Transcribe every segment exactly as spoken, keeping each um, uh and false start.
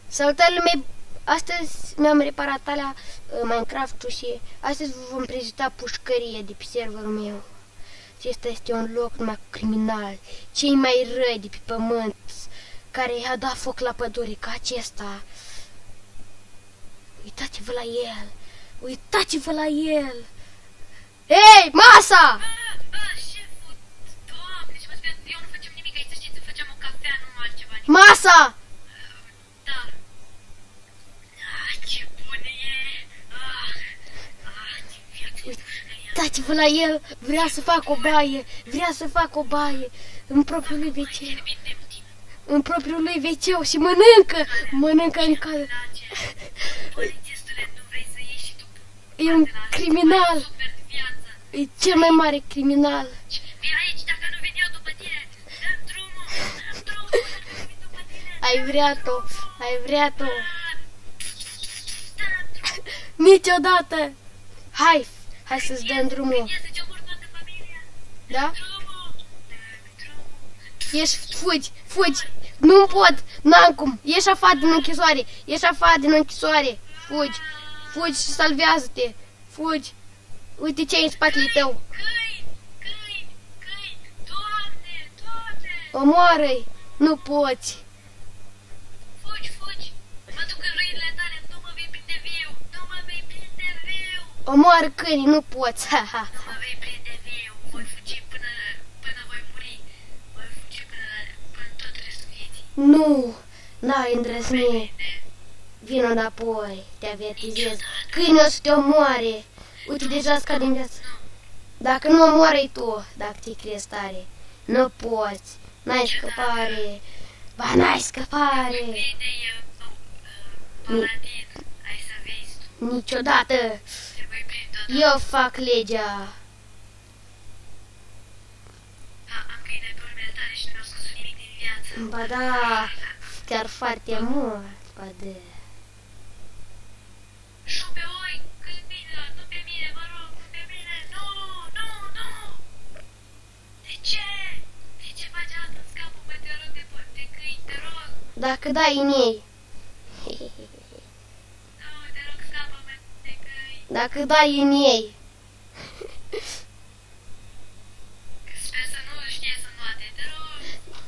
Salutare lume! Astăzi mi-am reparat alea uh, Minecraft-ul și astăzi vă vom prezenta pușcărie de pe serverul meu. Acesta este un loc numai criminal, cei mai răi de pe pământ, care i-a dat foc la pădure ca acesta. Uitați-vă la el! Uitați-vă la el! Hei, masa! Masa! Da. Ah, ce bună e! Ah, ah, ce viață. Uitați-vă la el! Vrea să facă o baie! Vrea să facă o baie! În propriul lui veceu! În propriul lui veceu și mănâncă! Mănâncă în cal... E un criminal! E cel mai mare criminal! Vin aici dacă nu vin eu după tine! Dă-mi drumul! Dă-mi drumul! Dacă nu vin după tine! Ai vrea-o! Ai vrea-o! Niciodată! Hai! Hai să-ți dăm drumul! Da? Ieși, fugi, fugi! Nu pot! N-am cum! Ieși afară din închisoare! Ieși afară din închisoare! Fugi! Fugi și salvează-te! Fugi! Uite ce ai în spatele tău! Câini! Câini! Câini! Doamne! Doamne! Omoară-i! Nu poți! Fugi, fugi! Mă duc în ruinele tale, nu mă vei prinde viu! Nu mă vei prinde viu! Omoară câinii, nu poți! Ha, ha. Nu mă vei prinde viu! Voi fugi până, până voi muri! Voi fugi până, până tot restul vieții! Nu! N-ai îndrăznit! Vino înapoi, te avertizez! Câinii o să te omoare! Uite, deja scade în viață! Dacă nu omoară-i tu, dacă te crezi tare! Nu poți! N-ai scăpare! Ba, n-ai scăpare! Prinde eu, paladin, ai să vezi tu! Niciodată! Te voi prinde odată! Eu fac legea! Ha, am câine pe urmele tale și nu au scăzut nimic din viață! Ba da! Chiar foarte mult! Ba da! Și pe oi, câinilor, nu pe mine, vă rog, nu pe mine, nu, nu, nu! De ce? De ce faci asta? Scapă-mă, te rog, de, de câini, te rog! Dacă dai în ei! Nu, te rog, scapă-mă de câini! Dacă dai în ei! Sper să nu știe să nuate, te rog!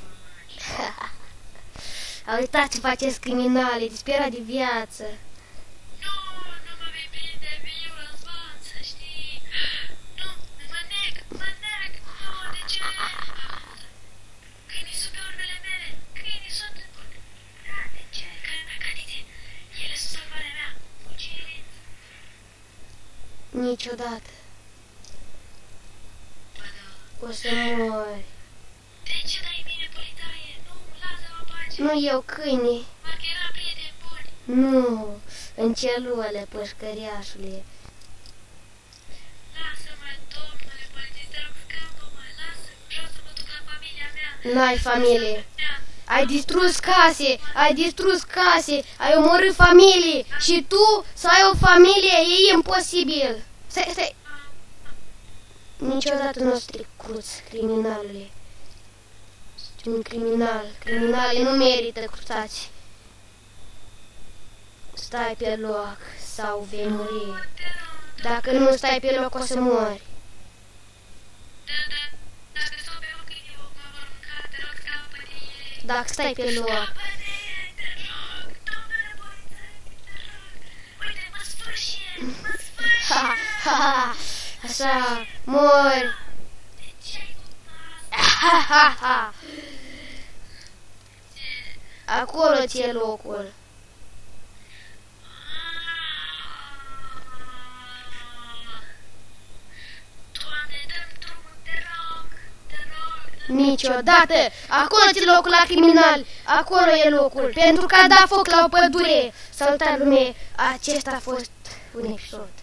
Uitați-vă acest criminal, e disperat de viață! Nu, nu mă vei prinde viu, Răzvan, să știi! Nu, mă nec, mă nec! Nu, de ce? Câinii sunt pe urmele mele! Câinii sunt... Da, de ce? Canite, ele sunt salvarea mea! Fugiți! Niciodată! Ba da. O să mori! De ce dai mine politaie? Nu, lasă-mă în pace! Nu eu, câinii! Parcă eram prieteni buni! Nu! În celule, pășcăriașule! Lasă-mă, domnule polițist, te rog, scapă-mă! Lasă-mă, vreau să mă duc la familia mea! N-ai familie! Ai distrus case! Ai distrus case! Ai omorât familii! Și tu să ai o familie e imposibil! Stai, stai! Niciodată nu o să te cruți, criminalule! Ești un criminal! Criminale nu merită cruțați! Stai pe loc sau vei muri! Dacă nu stai pe loc o să mori! Da, da, dacă stau pe loc, câinii mă vor mânca, te rog, scapă de ei! Dacă stai pe loc! Scapă de ei, te rog, domnule polițist, te rog! Uite, mă sfârșie, mă sfârșie! Ha, ha, ha! Așa, mori! De ce ai făcut asta? Ha, ha, ha! Acolo ți-e locul! Doamne, dă-mi drumul, te rog, te rog, dă-mi... Niciodată! Acolo ți-e locul la criminal! Acolo e locul! Pentru că a dat foc la o pădure! Salutare lume! Acesta a fost un episod.